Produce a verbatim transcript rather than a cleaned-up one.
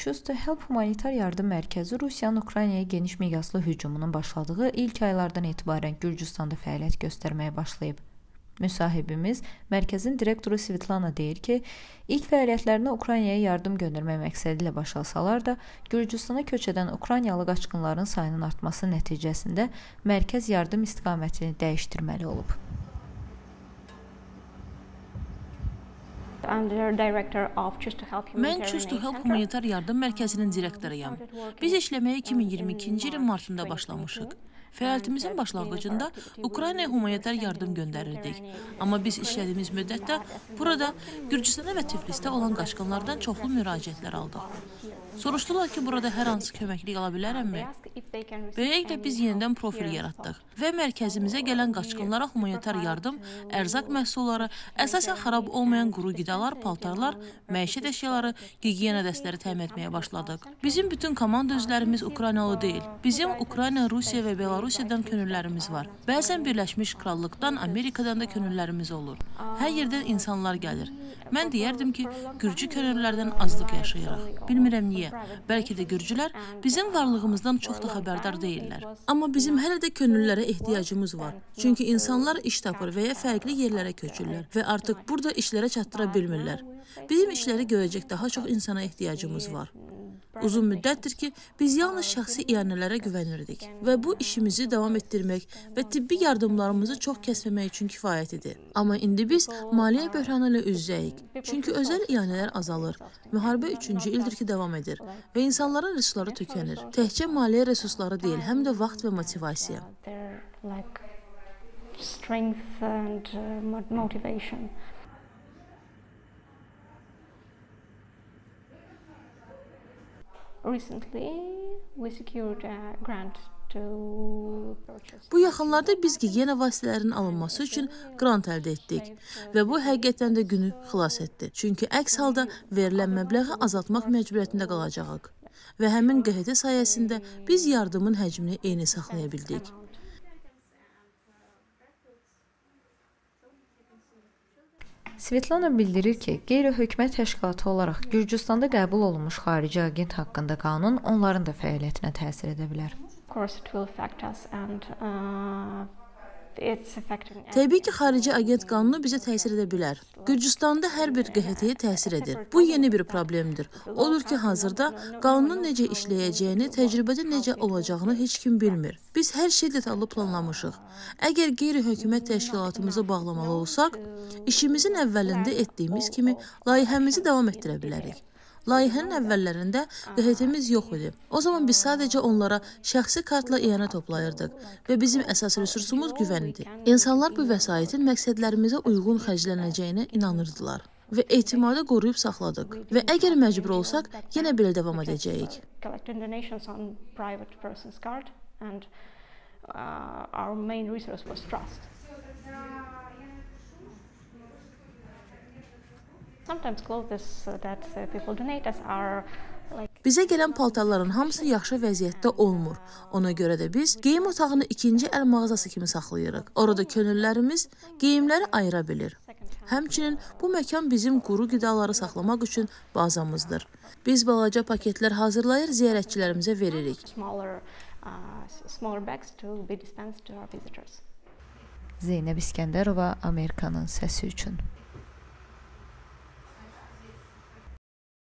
Choose to Help humanitar yardım mərkəzi Rusiyanın Ukraynaya geniş miqyaslı hücumunun başladığı ilk aylardan etibarən Gürcüstanda fəaliyyət göstərməyə başlayıb. Müsahibimiz, mərkəzin direktoru Svetlana deyir ki, ilk fəaliyyətlərini Ukraynaya yardım göndərmək məqsədi ilə başlasalar da, Gürcüstana köç edən Ukraynalı qaçqınların sayının artması nəticəsində mərkəz yardım istiqamətini dəyişdirməli olub. Mən Choose to Help humanitar yardım mərkəzinin direktoruyam. Biz işləməyə iki min iyirmi ikinci ilin martında başlamışıq. Fəaliyyətimizin başlanğıcında Ukraynaya humanitar yardım göndərirdik. Amma biz işlədiyimiz müddətdə burada Gürcüstana və Tiflisdə olan qaçqınlardan çoxlu müraciətlər aldıq. Soruşdular ki, burada hər hansı köməklik ala bilərəmmi? Beləliklə biz yenidən profil yaratdıq və mərkəzimizə gələn qaçqınlara humanitar yardım, ərzaq məhsulları, əsasən xarab olmayan quru qidalar, paltarlar, məişət əşyaları, gigiyena dəstələri təmin etməyə başladıq. Bizim bütün komanda üzvlərimiz Ukraynalı deyil. Bizim Ukrayna, Rusiya və Belarusiyadan könüllərimiz var. Bəzən Birləşmiş Krallıqdan, Amerikadan da könüllərimiz olur. Hər yerdən insanlar gəlir. Mən deyərdim ki, Gürcü könüllərdən azlıq yaşayırıq. Bilmirəm niyə. Bəlkə də Gürcülər bizim varlığımızdan çox da xəbərdar deyirlər. Amma bizim hələ də könüllülərə ehtiyacımız var. Çünki insanlar iş tapır və ya fərqli yerlərə köçürlər və artıq burada işlərə çatdıra bilmirlər. Bizim işləri görəcək daha çox insana ehtiyacımız var. Uzun müddətdir ki, biz yalnız şəxsi iyanələrə güvənirdik və bu işimizi davam etdirmək və tibbi yardımlarımızı çox kəsməmək üçün kifayət idi. Amma indi biz maliyyə böhranı ilə üz-üzəyik. Çünki özəl iyanələr azalır. Müharibə üçüncü ildir ki, davam edir və insanların resursları tükənir. Təkcə maliyyə resursları deyil, həm də vaxt və motivasiya. Bu yaxınlarda biz gigiyena vasitələrinin alınması üçün qrant əldə etdik və bu həqiqətən də günü xilas etdi. Çünki əks halda verilən məbləği azaltmaq məcburiyyətində qalacağıq və həmin Q H T sayəsində biz yardımın həcmini eyni saxlaya bildik. Svetlana bildirir ki, qeyri-hökumət təşkilatı olaraq Gürcüstanda qəbul olunmuş xarici agent haqqında qanun onların da fəaliyyətinə təsir edə bilər. Təbii ki, xarici agent qanunu bizə təsir edə bilər. Gürcüstanda hər bir Q H T-yə təsir edir. Bu yeni bir problemdir. Odur ki, hazırda qanunun necə işləyəcəyini, təcrübədə necə olacağını heç kim bilmir. Biz hər şey detallı planlamışıq. Əgər qeyri-hökumət təşkilatımızı bağlamalı olsaq, işimizin əvvəlində etdiyimiz kimi layihəmizi davam etdirə bilərik. Layihənin əvvəllərində Q H T-miz yox idi. O zaman biz sadəcə onlara şəxsi kartla iyanə toplayırdıq və bizim əsas resursumuz güvən idi. İnsanlar bu vəsaitin məqsədlərimizə uyğun xərclənəcəyinə inanırdılar və etimadı qoruyub saxladıq və əgər məcbur olsaq, yenə belə davam edəcəyik. Bizə gələn paltarların hamısı yaxşı vəziyyətdə olmur. Ona görə də biz geyim otağını ikinci əl mağazası kimi saxlayırıq. Orada könüllərimiz geyimləri ayıra bilir. Həmçinin bu məkan bizim quru qidaları saxlamaq üçün bazamızdır. Biz balaca paketlər hazırlayır, ziyarətçilərimizə veririk. Zeynəb İskəndərova, Amerikanın səsi üçün.